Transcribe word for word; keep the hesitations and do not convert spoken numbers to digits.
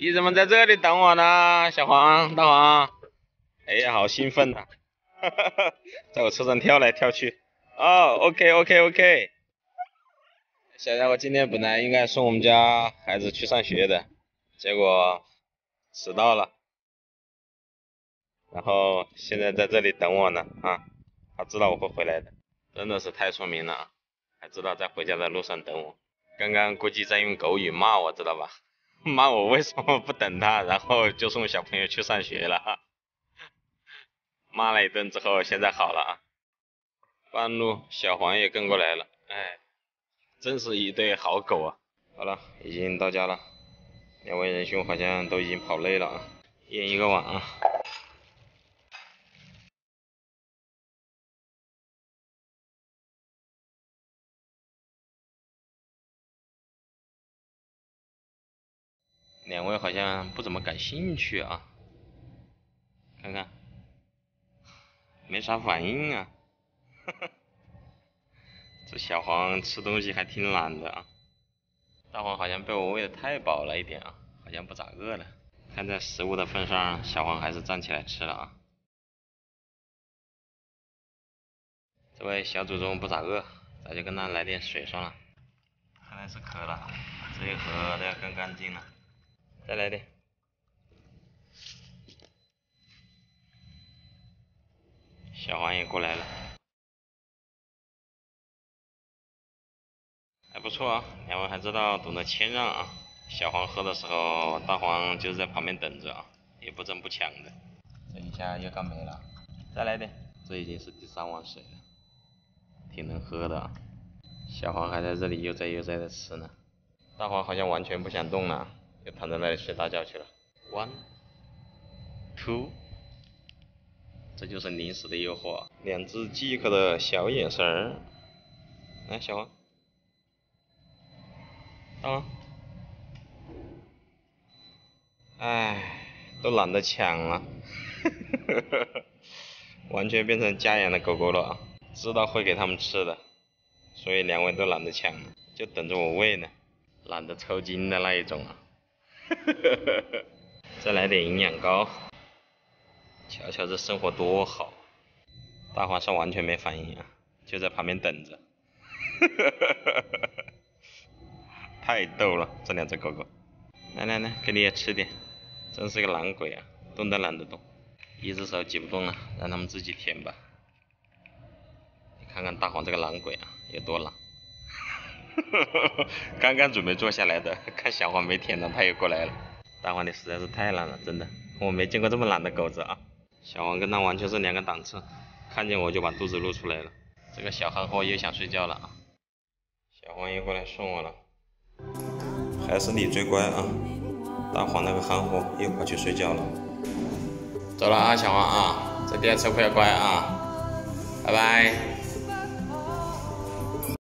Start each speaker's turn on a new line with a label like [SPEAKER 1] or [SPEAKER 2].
[SPEAKER 1] 你怎么在这里等我呢？小黄，大黄，哎呀，好兴奋呐、啊！在我车上跳来跳去。哦 ，OK OK OK。小家伙今天本来应该送我们家孩子去上学的，结果迟到了，然后现在在这里等我呢啊，他知道我会回来的，真的是太聪明了啊，还知道在回家的路上等我。刚刚估计在用狗语骂我，知道吧？骂我为什么不等他，然后就送小朋友去上学了。骂了一顿之后，现在好了啊。半路小黄也跟过来了，哎，真是一对好狗啊。好了，已经到家了，两位仁兄好像都已经跑累了啊，一人一个碗啊。两位好像不怎么感兴趣啊，看看，没啥反应啊。这小黄吃东西还挺懒的啊。大黄好像被我喂得太饱了一点啊，好像不咋饿了。看在食物的份上，小黄还是站起来吃了啊。这位小祖宗不咋饿，咱就跟他来点水算了。看来是渴了，这一盒都要干干净了。再来点。小黄也过来了，还不错啊，两位还知道懂得谦让啊。小黄喝的时候，大黄就是在旁边等着啊，也不争不抢的。这一下又干没了，再来点。这已经是第三碗水了，挺能喝的啊。小黄还在这里悠哉悠哉的吃呢，大黄好像完全不想动了，就躺在那里睡大觉去了。One, two， 这就是零食的诱惑，两只饥渴的小眼神儿。来，小黄，大黄，唉，都懒得抢了，完全变成家养的狗狗了啊！知道会给他们吃的，所以两位都懒得抢了，就等着我喂呢，懒得抽筋的那一种啊！再来点营养膏，瞧瞧这生活多好。大黄是完全没反应啊，就在旁边等着。太逗了，这两只狗狗。来来来，给你也吃点，真是个懒鬼啊，动都懒得动，一只手挤不动了，让他们自己舔吧。你看看大黄这个懒鬼啊，有多懒。刚刚准备坐下来的，看小黄没舔到，他又过来了。大黄你实在是太懒了，真的，我没见过这么懒的狗子啊。小黄跟他完全是两个档次，看见我就把肚子露出来了。这个小憨货又想睡觉了啊。小黄又过来送我了，还是你最乖啊。大黄那个憨货又跑去睡觉了。走了啊，小黄啊，这第二次会要乖啊，拜拜。